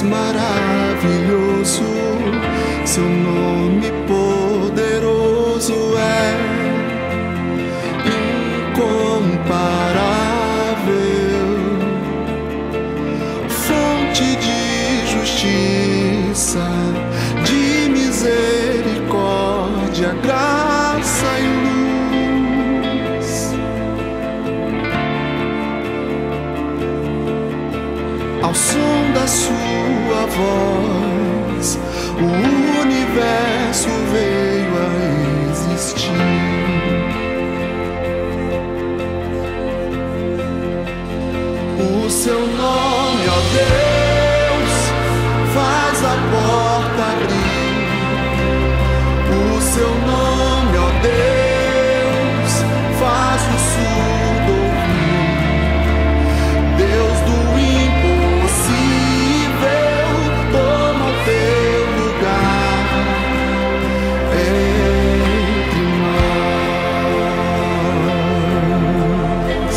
maravilhoso, seu nome poderoso é incomparável, fonte de justiça, de misericórdia, graça e luz. Ao som da sua voz, o universo veio a existir. O seu nome, ó Deus, faz a porta abrir. O seu nome, ó Deus, faz o surdo ouvir. Deus do impossível, toma o teu lugar entre nós.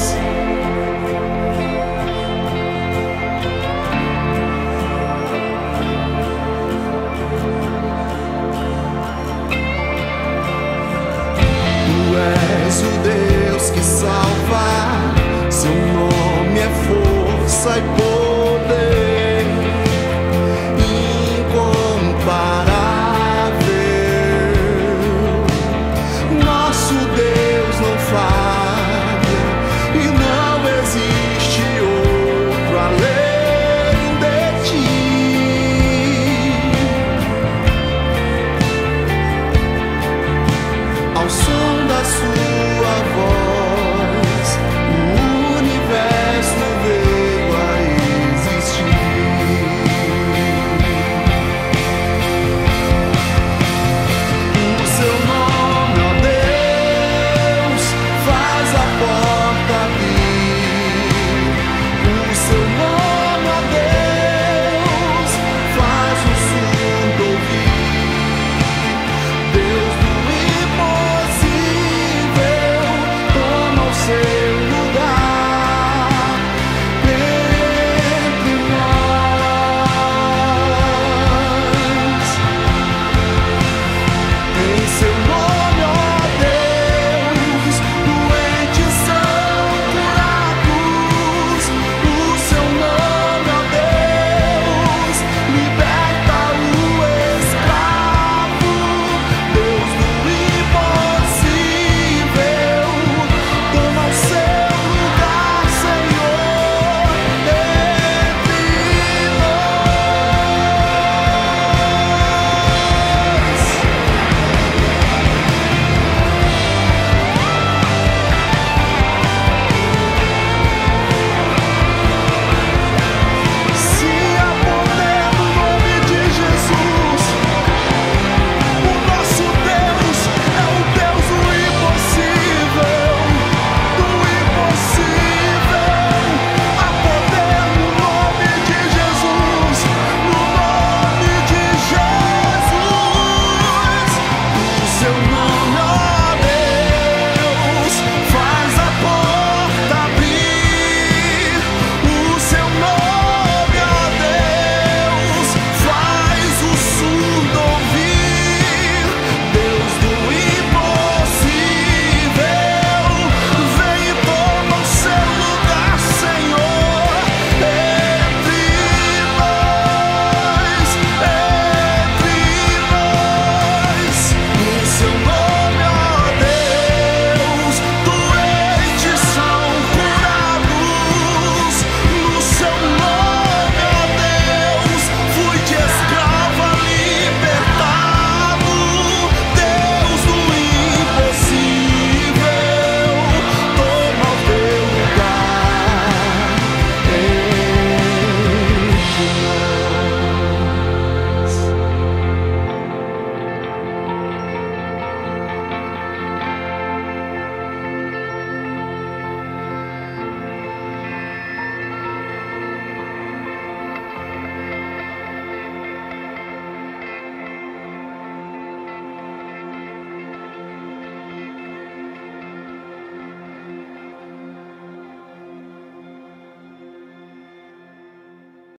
Tu és o Deus que salva, seu nome é força e poder.